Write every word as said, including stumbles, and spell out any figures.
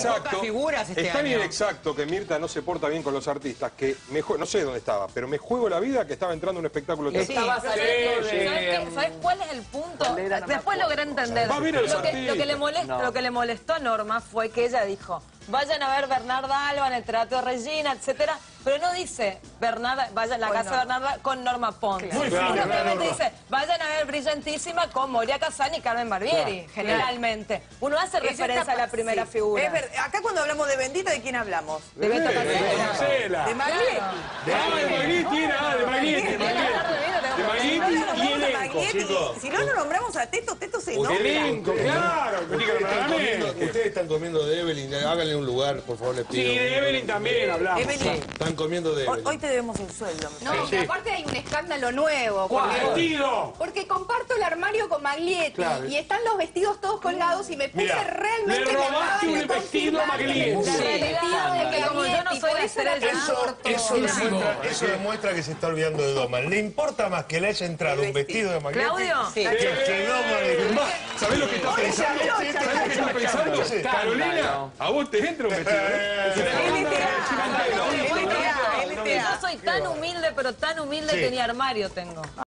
inexacto, figuras este es tan año. inexacto que Mirta no se porta bien con los artistas que me jue- no sé dónde estaba, pero me juego la vida que estaba entrando a un espectáculo Sí, teatral. estaba pero saliendo ¿sabes qué? ¿Sabes de... qué? ¿Sabes cuál es el punto? ¿Cuál era? No me Después acuerdo. logré entender. Va a ver a los Lo que, lo, que le artistas. molesta, No. lo que le molestó a Norma fue que ella dijo, vayan a ver Bernarda Alba en el Teatro Regina, etcétera, pero no dice Bernarda, vayan a la Con casa de Norma. Bernarda con Norma Pons. Muy fino, Simplemente Norma. dice, vayan a ver Brillantísima con Moria Kazan y Carmen Barbieri, generalmente. Uno hace Ella referencia está- a la primera sí. figura. Es verdad. Acá cuando hablamos de Bendita, ¿de quién hablamos? De Beto De Casella. Marcela. De Maglietti. Ah, de Maglietti, era, de Maglietti, de Maglietti. De Maglietti Si no lo y nombramos a elenco. Maglietti, chicos. si no lo nombramos a Teto, Teto se enoja. Elenco, claro. me tiene que Ustedes están, nombrar a mí. comiendo, ustedes están comiendo de Evelyn, háganle un lugar, por favor, les Sí, pido. de Evelyn también hablamos. Evelyn, Están comiendo de hoy, Evelyn. hoy te debemos un sueldo. me No, parece. pero aparte hay un escándalo nuevo. Porque, ¡Vestido! porque comparto el armario con Maglietti Claro. y están los vestidos todos colgados y me puse Mira, realmente... le me robaste acaban de un vestido a confirmar que Maglietti. me puse Sí. el vestido de Que como yo no Maglietti, soy por la eso la estrella. tengo Eso, corto. eso, demuestra, eso demuestra que se está olvidando de Doman. ¿Le importa más que le haya entrado un vestido de Maglietti? Claudio. Que, que Doman. Más, ¿sabés lo que estás pensando? ¿Sabés lo que estás pensando? Sí. Carolina, a vos te entra un vestido. ¿eh? L T A, L T A, L T A. Yo soy tan humilde, pero tan humilde que ni armario tengo.